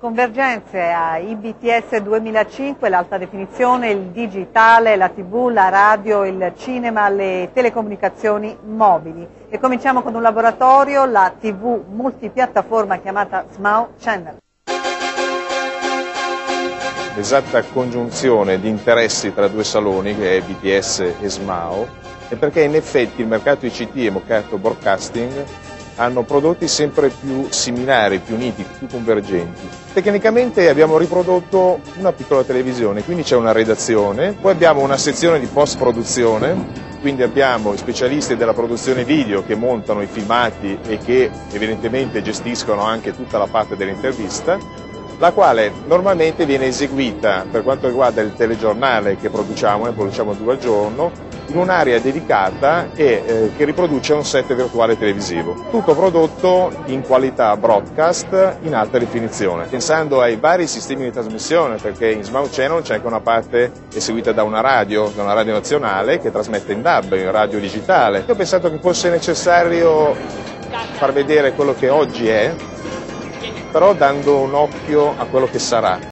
Convergenze a IBTS 2005, l'alta definizione, il digitale, la TV, la radio, il cinema, le telecomunicazioni mobili. E cominciamo con un laboratorio, la TV multipiattaforma chiamata SMAO Channel. L'esatta congiunzione di interessi tra due saloni, che è IBTS e SMAO, è perché in effetti il mercato ICT e il mercato broadcasting hanno prodotti sempre più similari, più uniti, più convergenti. Tecnicamente abbiamo riprodotto una piccola televisione, quindi c'è una redazione, poi abbiamo una sezione di post-produzione, quindi abbiamo specialisti della produzione video che montano i filmati e che evidentemente gestiscono anche tutta la parte dell'intervista, la quale normalmente viene eseguita per quanto riguarda il telegiornale che produciamo, ne produciamo 2 al giorno, in un'area dedicata e che riproduce un set virtuale televisivo. Tutto prodotto in qualità broadcast in alta definizione, pensando ai vari sistemi di trasmissione, perché in SMAO Channel c'è anche una parte eseguita da una radio nazionale che trasmette in DAB, in radio digitale. Io ho pensato che fosse necessario far vedere quello che oggi è, però dando un occhio a quello che sarà.